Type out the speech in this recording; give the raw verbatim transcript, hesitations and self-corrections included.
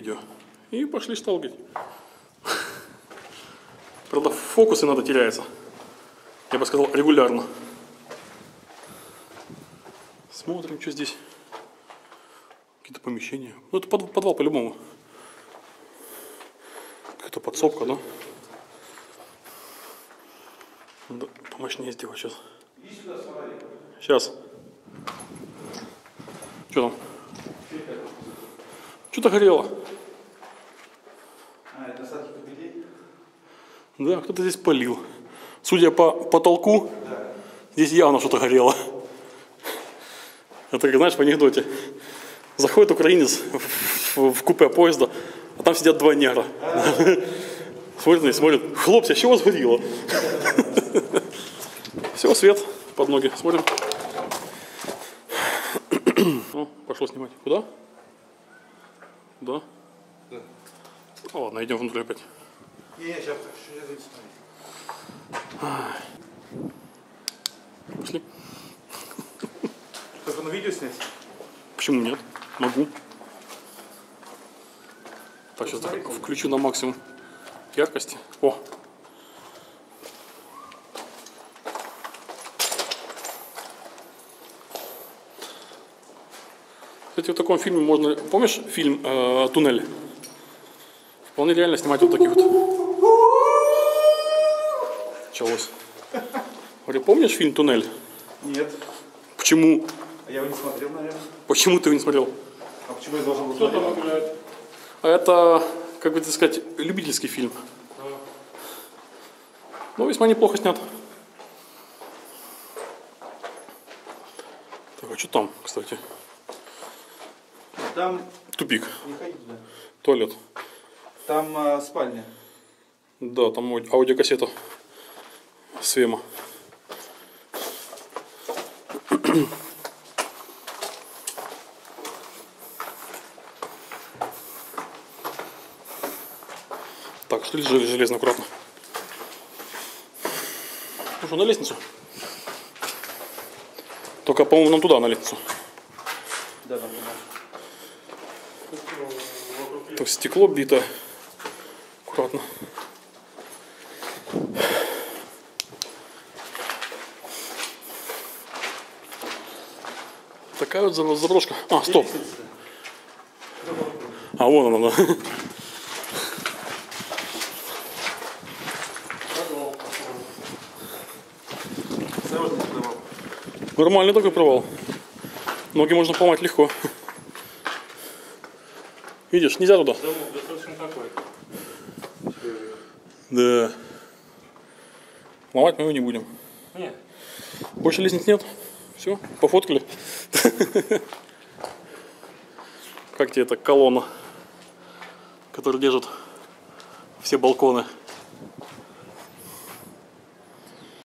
видео. И пошли шталгать. Правда, фокус иногда теряется. Я бы сказал, регулярно. Смотрим, что здесь. Какие-то помещения. Ну, это под, подвал по-любому. Какая-то подсобка, да? Надо помощнее сделать сейчас. Сейчас. Что там? Что-то горело. А, это остатки капелей? Да, кто-то здесь палил. Судя по потолку, Да. здесь явно что-то горело. Это, как знаешь, в анекдоте. Заходит украинец в, в купе поезда, а там сидят два негра. Смотрит на них, смотрит. Хлопцы, а чего у вас горело? Все, свет под ноги. Смотрим. О, пошло снимать. Куда? Куда? Да. Ну, ладно, идем внутрь опять. Не, не, сейчас, сейчас Пошли. Только на видео снять? Почему нет? Могу. Так, сейчас так, включу на максимум яркости. О! Кстати, в таком фильме можно... Помнишь фильм э, «Туннель»? Вполне реально снимать вот такие вот. Началось. Говорю, помнишь фильм «Туннель»? Нет. Почему? А я его не смотрел, наверное. Почему ты его не смотрел? А почему я должен был смотреть? А это, как бы так сказать, любительский фильм. Ну, весьма неплохо снят. Так, а что там, кстати? Там... Тупик. Не ходи туда. Туалет. Там а, спальня. Да, там ауди- аудиокассета Свема. Так, что ли железно, аккуратно. Ну что, на лестницу? Только, по-моему, нам туда, на лестницу. Да, там. Так, стекло бито. Аккуратно. Такая вот заброшка. А, стоп. А, вон она, да. Нормальный такой провал. Ноги можно поломать легко. Видишь, нельзя туда. Да. Ломать мы его не будем. Нет. Больше лестниц нет. Все, пофоткали. Как тебе эта колонна, которая держит все балконы?